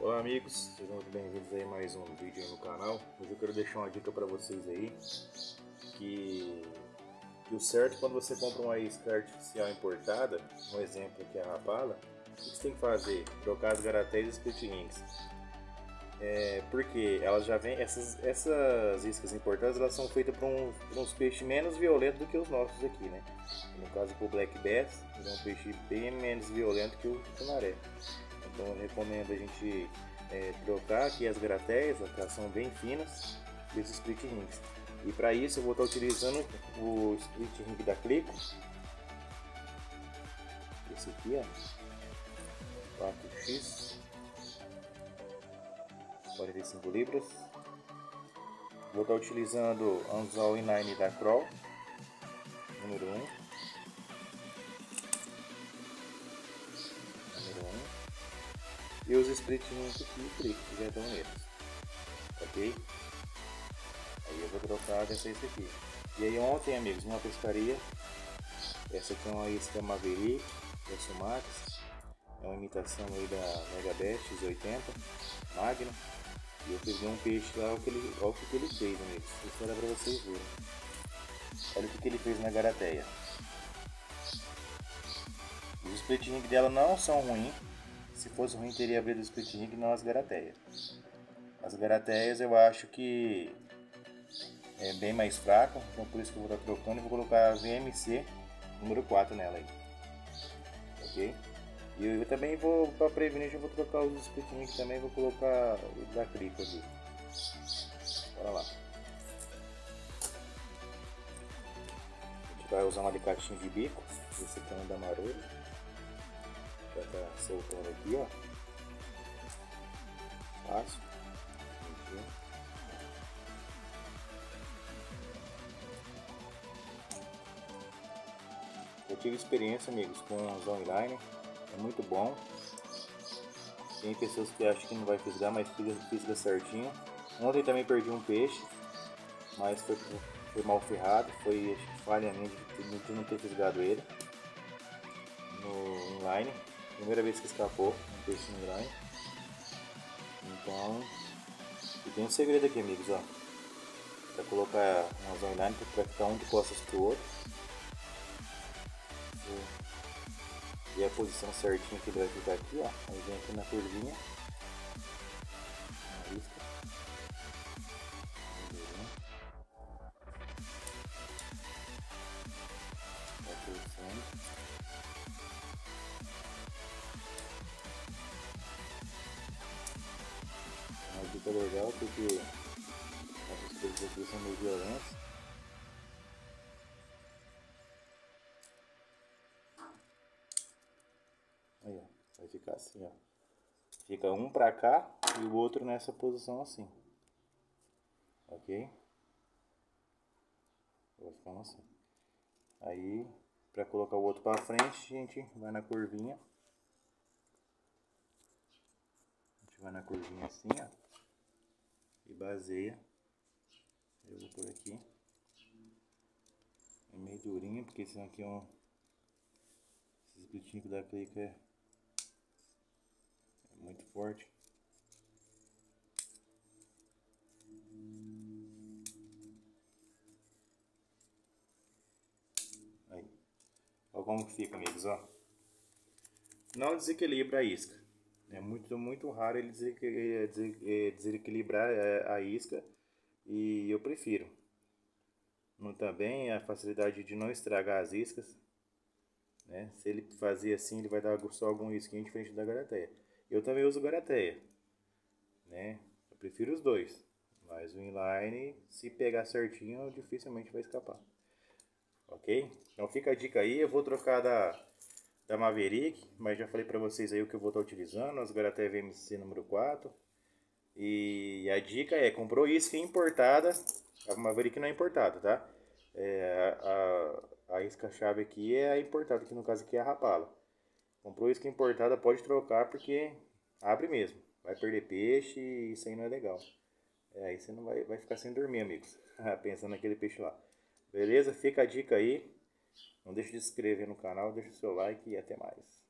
Olá amigos, sejam muito bem-vindos aí a mais um vídeo aí no canal. Hoje eu quero deixar uma dica para vocês aí que o certo quando você compra uma isca artificial importada, um exemplo aqui é a Rapala, o que você tem que fazer? Trocar as garatéias e split rings. Porque elas já vêm, essas iscas importadas elas são feitas para uns peixes menos violentos do que os nossos aqui, né? No caso o Black Bass, ele é um peixe bem menos violento que o tucunaré. Então eu recomendo a gente trocar aqui as garatéias, elas são bem finas, desses split rings. E para isso eu vou estar utilizando o split ring da Clico, esse aqui, ó, 4x, 45 libras. Vou estar utilizando anzol inline da Kroll, número 1. E os split rings aqui, Clico, que já estão neles, ok? Aí eu vou trocar dessa isca aqui. E aí ontem, amigos, numa pescaria, essa aqui é uma isca Maverick, da Sumax, é uma imitação aí da Megabest X80 Magna. E eu peguei um peixe lá, olha o que ele fez, amigos. Isso era pra vocês verem. Olha o que ele fez na garateia. Os split ring dela não são ruins. Se fosse ruim, teria abrido o split ring, não as garateias. As garateias eu acho que é bem mais fraco, então por isso que eu vou estar trocando e vou colocar a VMC número 4 nela aí. Ok? E eu também vou, para prevenir, já vou trocar os split ring também, vou colocar o da Clico aqui. Bora lá. A gente vai usar um alicatinho de bico, esse aqui é um da Marolho. Já tá soltando aqui, ó. Fácil. Eu tive experiência, amigos, com o anzol inline, é muito bom. Tem pessoas que acham que não vai fisgar, mas fisga certinho. Ontem também perdi um peixe, mas foi mal ferrado, foi falha minha de não ter fisgado ele no inline. Primeira vez que escapou um peixe no inline. Então, e tem um segredo aqui, amigos, ó. Para colocar um anzol inline, para ficar um de costas pro outro. E a posição certinha que ele vai ficar aqui, ó. Aí vem aqui na curvinha. Na isca. Vai crescendo. É uma dica legal porque essas coisas aqui são meio violentas. Aí, ó, vai ficar assim, ó. Fica um pra cá e o outro nessa posição assim. Ok? Vai ficando assim. Aí, pra colocar o outro pra frente, a gente vai na curvinha. A gente vai na curvinha assim, ó. E baseia. Eu vou por aqui. É meio durinho, porque esse aqui é um... Esse splitinho da Clico é muito forte. Aí. Olha como que fica, amigos, ó. Não desequilibra a isca. É muito raro ele desequilibrar a isca. E eu prefiro. Também a facilidade de não estragar as iscas. Né? Se ele fazer assim, ele vai dar só algum risquinho diferente da garateia. Eu também uso garateia, né? Eu prefiro os dois, mas o inline, se pegar certinho, dificilmente vai escapar. Ok? Então fica a dica aí. Eu vou trocar da Maverick, mas já falei pra vocês aí o que eu vou estar utilizando, as garateia VMC número 4. E a dica é, comprou isca importada, a Maverick não é importada, tá? A isca-chave aqui é a importada, que no caso aqui é a Rapala. Comprou isca importada, pode trocar porque abre mesmo. Vai perder peixe e isso aí não é legal. Aí você não vai ficar sem dormir, amigos. Pensando naquele peixe lá. Beleza? Fica a dica aí. Não deixe de se inscrever no canal, deixa o seu like e até mais.